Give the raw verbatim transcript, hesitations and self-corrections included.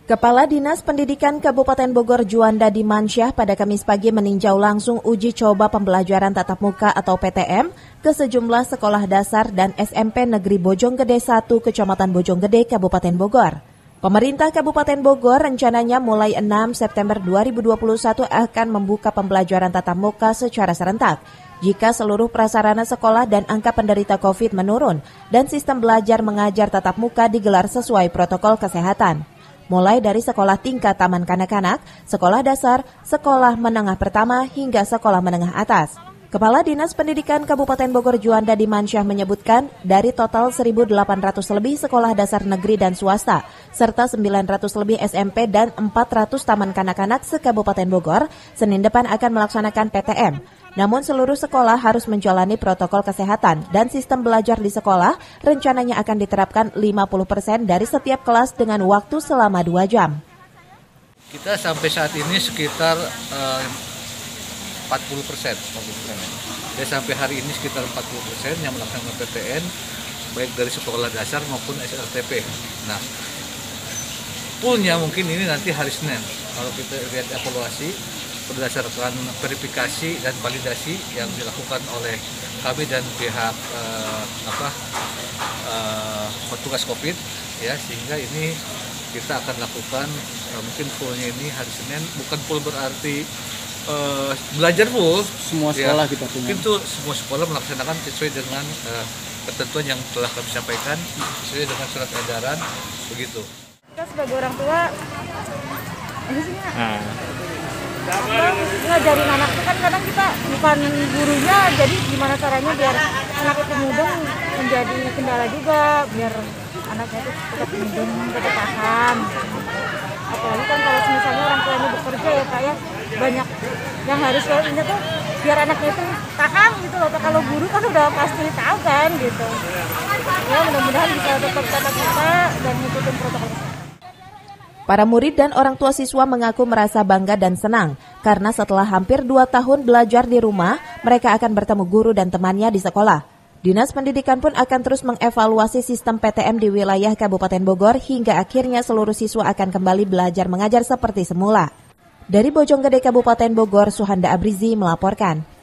Kepala Dinas Pendidikan Kabupaten Bogor Juanda Dimansyah pada Kamis pagi meninjau langsung uji coba pembelajaran tatap muka atau P T M ke sejumlah sekolah dasar dan S M P Negeri Bojonggede satu Kecamatan Bojonggede, Kabupaten Bogor. Pemerintah Kabupaten Bogor rencananya mulai enam September dua ribu dua puluh satu akan membuka pembelajaran tatap muka secara serentak jika seluruh prasarana sekolah dan angka penderita COVID menurun dan sistem belajar mengajar tatap muka digelar sesuai protokol kesehatan. Mulai dari sekolah tingkat taman kanak-kanak, sekolah dasar, sekolah menengah pertama, hingga sekolah menengah atas. Kepala Dinas Pendidikan Kabupaten Bogor Juanda Dimansyah menyebutkan, dari total seribu delapan ratus lebih sekolah dasar negeri dan swasta, serta sembilan ratus lebih S M P dan empat ratus taman kanak-kanak se-Kabupaten Bogor, Senin depan akan melaksanakan P T M. Namun seluruh sekolah harus menjalani protokol kesehatan dan sistem belajar di sekolah rencananya akan diterapkan lima puluh persen dari setiap kelas dengan waktu selama dua jam. Kita sampai saat ini sekitar uh, empat puluh persen. Dan sampai hari ini sekitar empat puluh persen yang melaksanakan P T N baik dari sekolah dasar maupun S R T P. Nah, fullnya mungkin ini nanti hari Senin. Kalau kita lihat evaluasi berdasarkan verifikasi dan validasi yang dilakukan oleh kami dan pihak eh, apa eh, petugas COVID, ya, sehingga ini kita akan lakukan eh, mungkin fullnya ini hari Senin. Bukan full berarti eh, belajar full semua sekolah, ya, kita punya. Mungkin tuh semua sekolah melaksanakan sesuai dengan eh, ketentuan yang telah kami sampaikan, sesuai dengan surat edaran begitu. Kita sebagai orang tua nah. apa, ngajarin anak itu kan kadang kita bukan gurunya, jadi gimana caranya biar anak itu mudeng menjadi kendala juga, biar anaknya itu tetap mudeng, tetap paham. Apalagi kan kalau misalnya orang tuanya bekerja ya Pak ya, banyak yang harus ini tuh biar anaknya itu paham gitu loh. Kalau guru kan udah pasti tahu kan gitu. Ya mudah-mudahan bisa tetap tatap muka dan ngikutin protokol kesehatan. Para murid dan orang tua siswa mengaku merasa bangga dan senang karena setelah hampir dua tahun belajar di rumah, mereka akan bertemu guru dan temannya di sekolah. Dinas Pendidikan pun akan terus mengevaluasi sistem P T M di wilayah Kabupaten Bogor hingga akhirnya seluruh siswa akan kembali belajar mengajar seperti semula. Dari Bojonggede, Kabupaten Bogor, Suhanda Abrizi melaporkan.